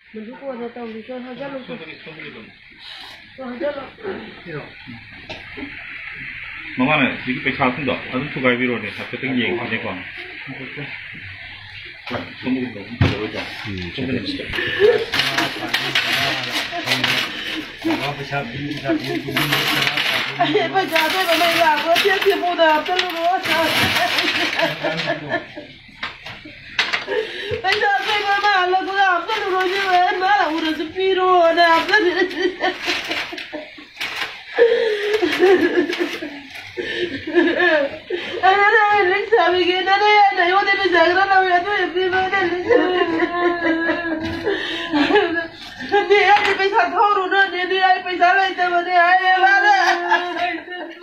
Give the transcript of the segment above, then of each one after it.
mình cũng quên tao thì cho hơi luôn cho hơi luôn mamana 이게 배 잘 쓴다. 아주 투가비로네. 잡혔던 게 이제 광. 손목이 너무 어려워. bây giờ tôi mà mày làm có thiết thì mua đẹp cho nó nữa. Bây giờ tôi mà làm là có làm cho nó rồi nhưng mà nó là một đứa spiro đẹp cho anh nói lính sợ bị kia nó đây này có thể bây giờ nó đâu vậy tôi đi với đây lính đi anh đi bây giờ thôi rồi đó đi anh bây giờ lên tao mà đi anh ba đó anh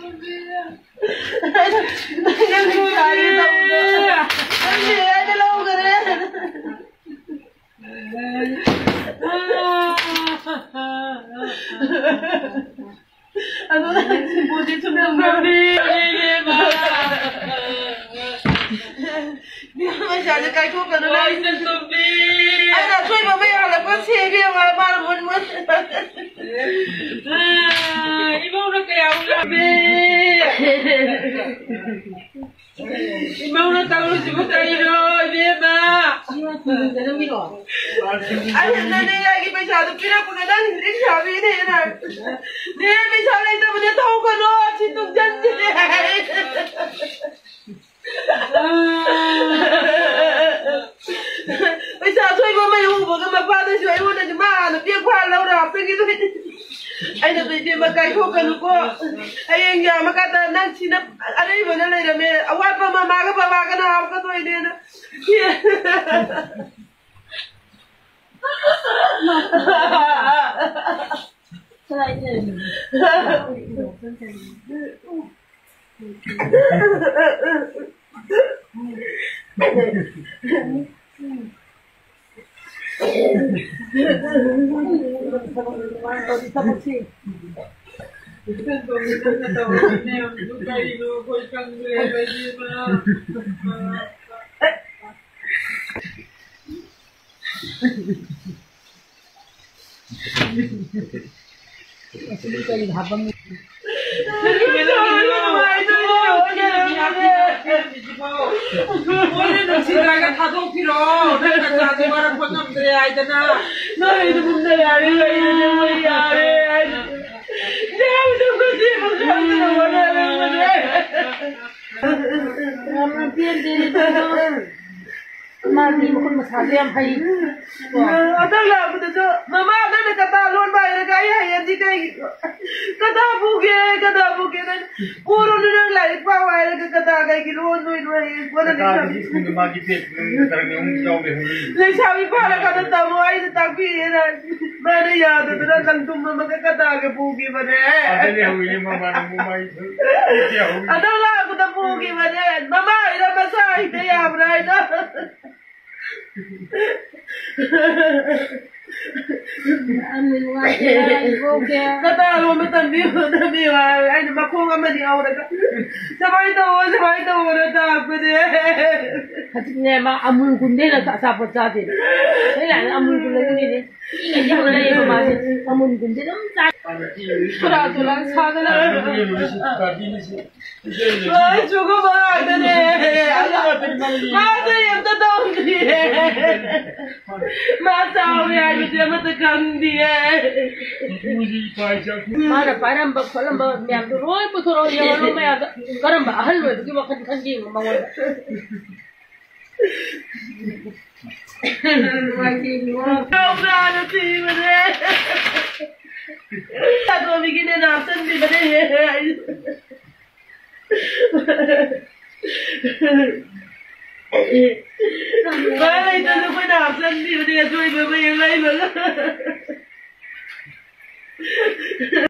đi ai đi đâu anh đi ai đi lâu rồi đấy anh nói anh xin bố đi chung đường đâu đi bây giờ thì cái thuốc của nó đây anh là chơi mà bây giờ là có xe kia mà ba là muốn đi bông nó kéo đi bông nó tao nó chỉ có tay rồi biết mà anh này này cái bây giờ tôi biết là đang đi chợ vì thế này đi bây giờ này tao mới thâu cái nó chỉ tung chân thế này bây giờ thôi mà mày uống một cái mà pha tôi chơi uống là mà nó biết pha lâu rồi cái gì thôi anh là đi mà cái thuốc cái nó có anh nhà mà cái ta đang xin anh ấy vừa nói là mẹ ông ăn mà cái nào cái tôi đi nữa cái này 오늘은 지나가 타도 필요 내가 자세가랑 건너면 그래야 되나 너희도 문제야 내가 이러는 거야 내가 무슨 거지 무슨 원하는 거지 엄마 비엔데 mà đi một con mà xả em hay ở đây là mà đây là cả ta luôn bài là cái hay em gì cái ta bu kia này cô luôn đang lại bao bài là cái ta cái luôn nuôi quan là lấy sao đi qua là cái ta mua ai ta bị là mà đây giờ tôi đang cần tung mà cái ta cái bu kia mà đấy ở đây là cái ta bu kia mà đấy mama ida masai đây à đây đó cái ta luôn mới tận biết là anh mà không có gì đâu đấy sao vậy đâu đấy ta cái đấy nè mà amul kunde là sao phải sao thế thế là amul kunde cái gì 이게 이제 원래 이거 맛이 아무리 근데 너무 짜. 돌아 사그라. 아 저거 봐 안 되네. 맞아 옆다 나온디. 맞아 우리 아주 제맛도 간디에. 마라 바람 바 콜람 바 미암도 로이 부터로 여로 마야 가람 바 할로 이렇게 막 간디 막 와. Không ra được gì mà thế. Ta tôi bị cái nào chân gì mà thế. Ba này tôi không phải nào chân gì mà thế. Tôi mới lấy mà.